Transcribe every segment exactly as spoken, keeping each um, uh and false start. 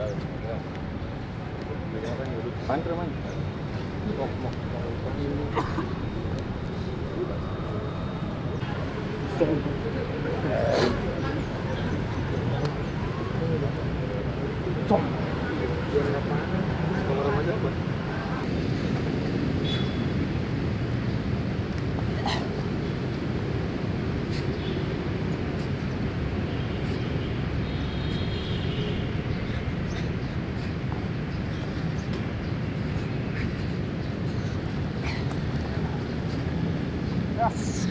Pantraman. Yes.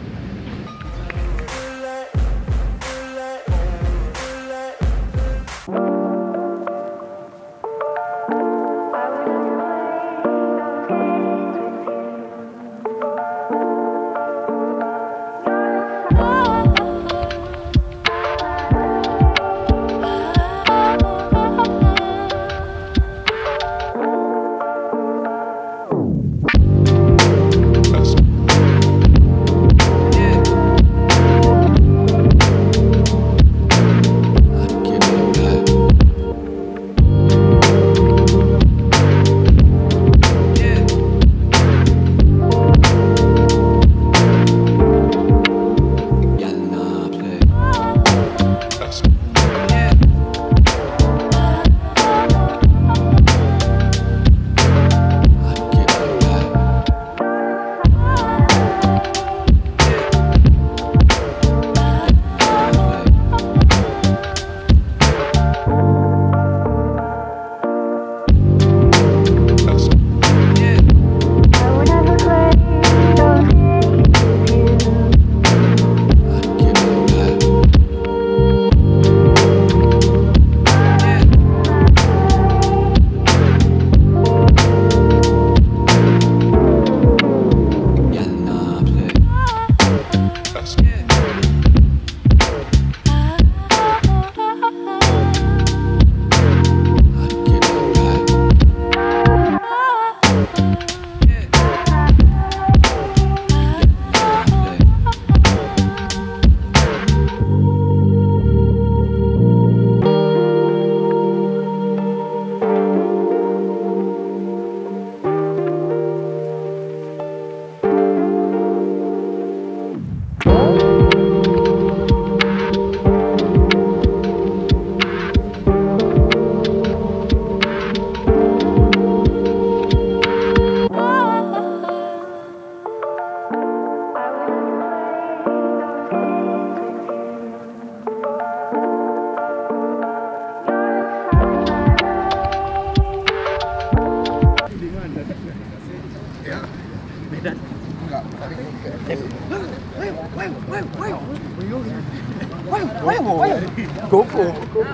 Koko.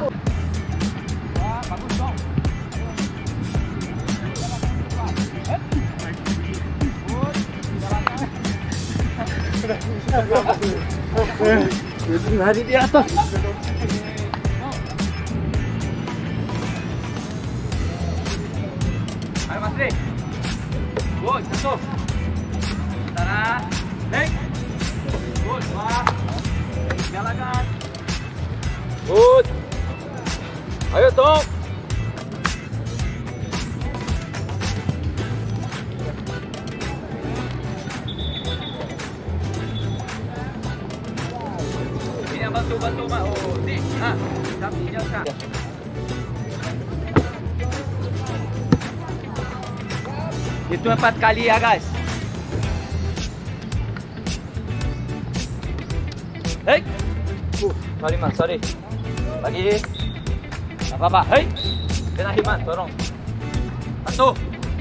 Lari di atas. Ayo Mas Tri. Good, satu. Tara. Baik. Good, dua. Jalankan. Good. Ayo Tom. Ini yang bantu-bantu Mak. Oh, ni. Ha. Sampingnya Kak. Itu empat kali ya guys. Hei. Uh, sorry Mas, sorry. Lagi. Tak apa-apa. Hei. Kena Himan, tolong. Satu.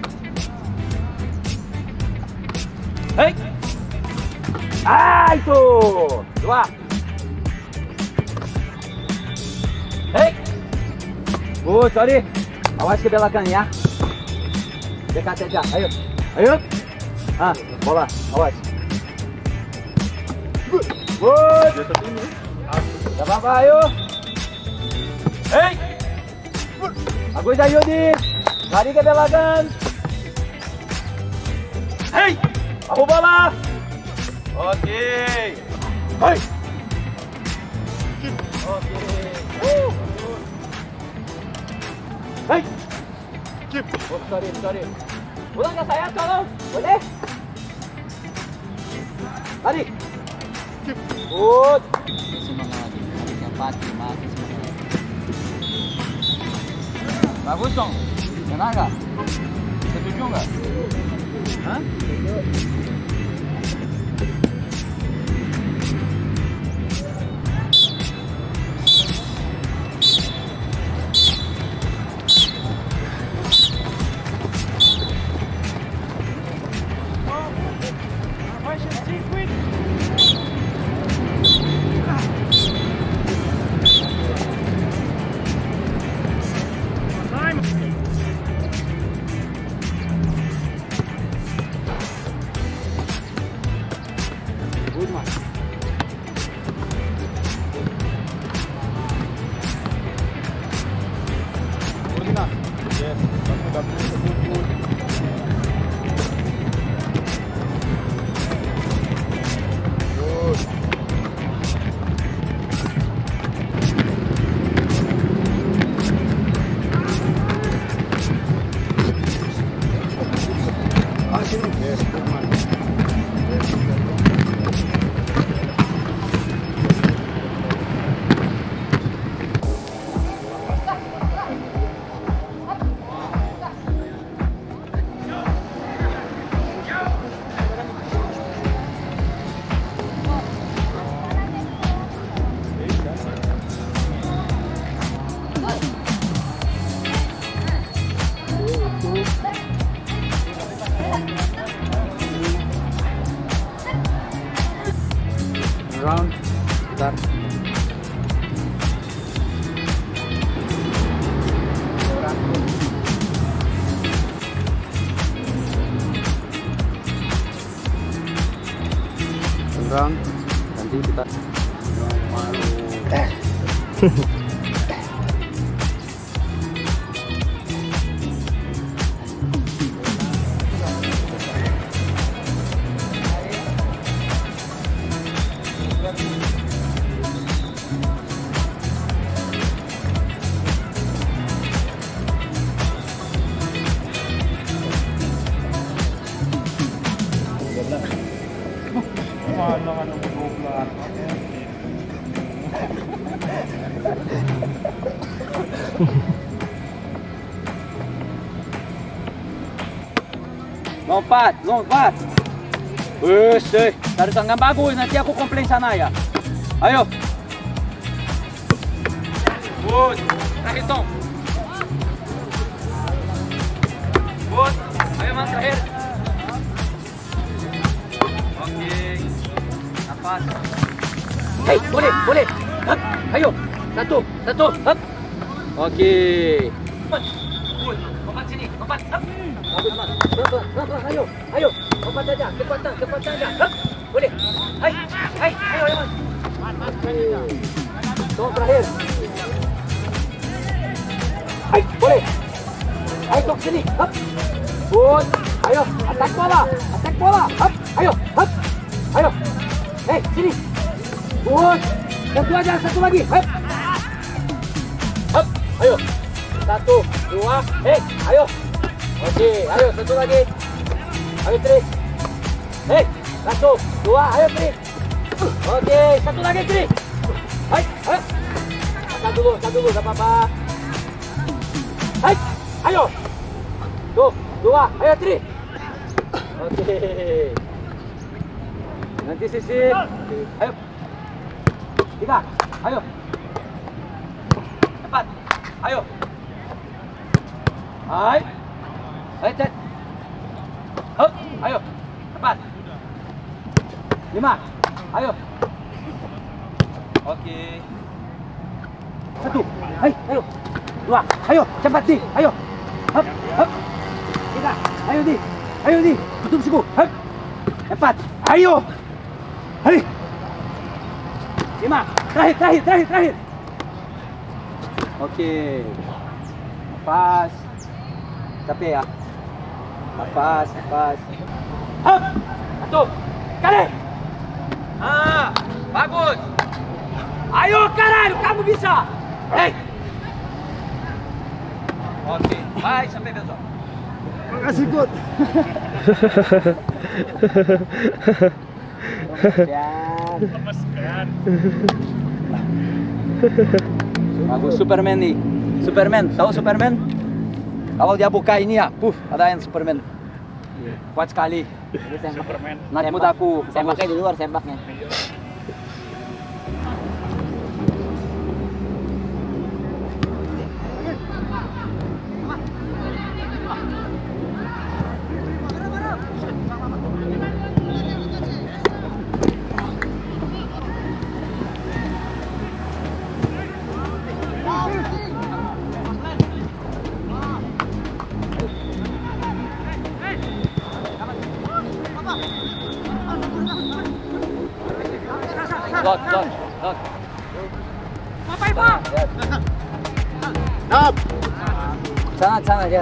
Hei. Ah, itu. Dua. Hei. Oh, sorry. Awas ke belakang ya. Dekat saja. Ayo. Ayo. Ah, bola. Awas. Good. Tak apa-apa, ayo. Hei. Bagus ayo di. Lari ke belakang. Hei. Aku bola. Okey. Hei. Okey. Uh. sorry, sorry. Pulang ke saya, tolong. Boleh? Lari. Good. Semangat lagi. Harusnya pati, mati semangat. Bagus dong. Tenaga. Setuju nggak? Hah? Good man. Good enough. Yes. Good, good, good. Good. Yes, good man. Yes, good. Round. Start. Round. Nanti kita. Mahal naman ang bugla. Lompat, lompat. Wes, eh. Tarik tangan bagus, nanti aku komplain sana ya. Ayo. Good. Terakhir tong. Good. Ayo mas terakhir. Oke. Nafas. Hei, boleh, boleh. Hup. Ayo. Satu, satu. Hup. Oke. Good. Lompat sini, lompat. Hup. Bagus, mas. Pelan, pelan, pelan, ayo, ayo, lompat aja, kekuatan, kekuatan aja, hup, boleh, hai, hai, ayo, ayo, mas, tolong terakhir, hai, boleh, hai, tolong sini, hup, good, ayo, attack bola, attack bola, hup, ayo, hup, ayo, hei, sini, good, satu aja, satu lagi, hup, hup, ayo, satu, dua, hei, ayo. Oke, ayo satu lagi. Ayo Tri. Hei, satu, dua, ayo Tri. Oke, satu lagi Tri. Hai, ayo. Angkat dulu, angkat dulu, gak apa-apa. Hai, ayo. Tuh, dua, ayo Tri. Oke. Nanti sisi. Ayo. Tiga, ayo. Empat, ayo. Hai. Ayo, Ted. Hup, ayo. Empat. Lima. Ayo. Oke. Satu. Hai, ayo. Dua. Ayo, cepat Di. Ayo. Hup, hup. Tiga. Ayo Di. Ayo Di. Tutup siku. Hup. Empat. Ayo. Hai. Lima. Terakhir, terakhir, terakhir, terakhir. Oke. Nafas. Capek ya. Nafas, nafas. Hup. Satu. Kali. Ah, bagus. Ayo Karan, kamu bisa. Hei. Oke, baik sampai besok. Makasih Kut. Bagus Superman nih. Superman, tahu Superman? Kalau dia buka ini ya, puff, ada yang Superman. Kuat sekali. Superman. Nakut aku. Sembaknya di luar sembaknya. Lot, lot, lot. Nap. Sangat, sangat ya.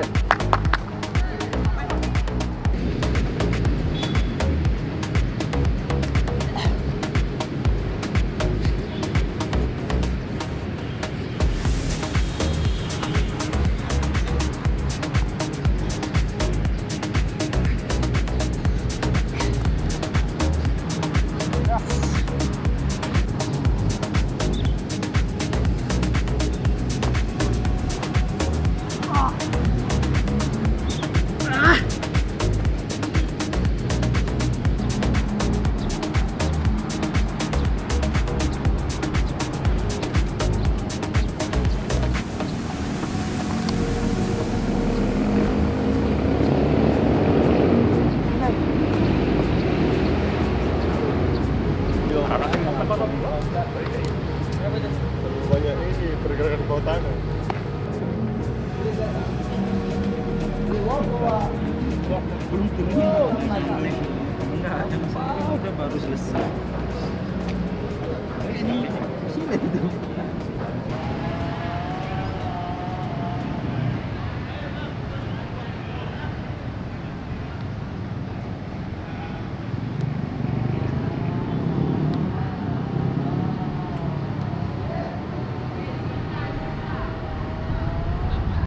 Banyak ini pergerakan bawah tanah. Belum turun. Udah baru selesai. Ini sini itu.